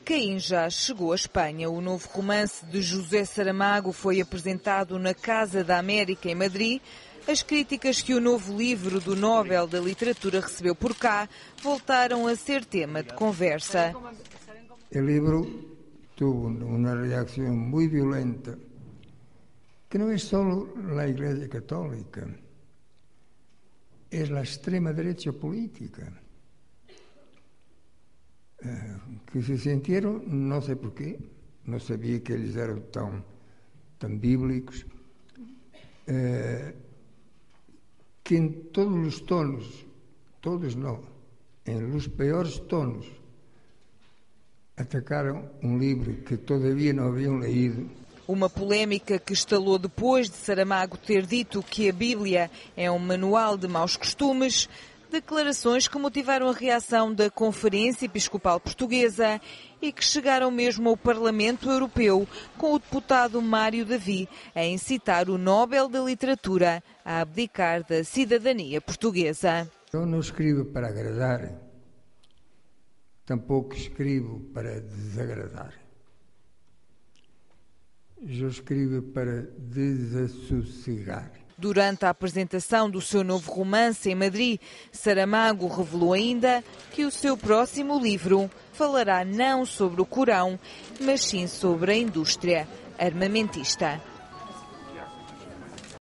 Caim já chegou à Espanha. O novo romance de José Saramago foi apresentado na Casa da América, em Madrid. As críticas que o novo livro do Nobel da Literatura recebeu por cá voltaram a ser tema de conversa. O livro tuvo uma reação muito violenta, que não é só a Igreja Católica, é a extrema-direita política, que se sentiram, não sei porquê, não sabia que eles eram tão bíblicos, que em todos os tonos, todos não, em os piores tonos, atacaram um livro que todavia não haviam lido. Uma polémica que estalou depois de Saramago ter dito que a Bíblia é um manual de maus costumes, declarações que motivaram a reação da Conferência Episcopal Portuguesa e que chegaram mesmo ao Parlamento Europeu, com o deputado Mário Davi a incitar o Nobel da Literatura a abdicar da cidadania portuguesa. Eu não escrevo para agradar, tampouco escrevo para desagradar. Eu escrevo para desassossegar. Durante a apresentação do seu novo romance em Madrid, Saramago revelou ainda que o seu próximo livro falará não sobre o Corão, mas sim sobre a indústria armamentista.